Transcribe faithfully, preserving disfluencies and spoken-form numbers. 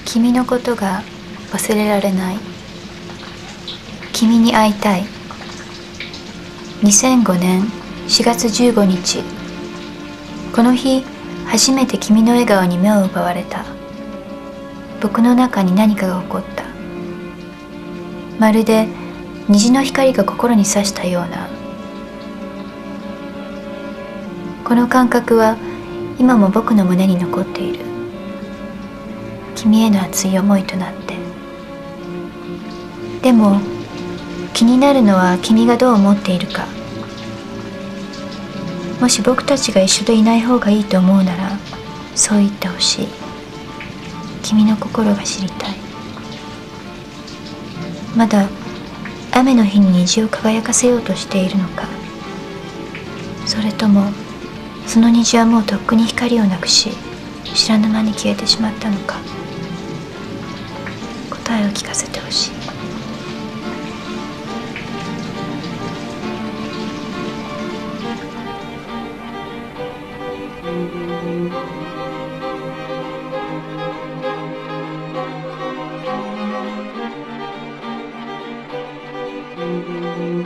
君のことが忘れられない。君に会いたい。にせんごねんしがつじゅうごにち、この日初めて君の笑顔に目を奪われた。僕の中に何かが起こった。まるで虹の光が心に差したような。この感覚は今も僕の胸に残っている。君への熱い思いとなって。でも気になるのは君がどう思っているか。もし僕たちが一緒でいない方がいいと思うならそう言ってほしい。君の心が知りたい。まだ雨の日に虹を輝かせようとしているのか、それともその虹はもうとっくに光をなくし知らぬ間に消えてしまったのか。答えを聞かせてほしい。 Thank you.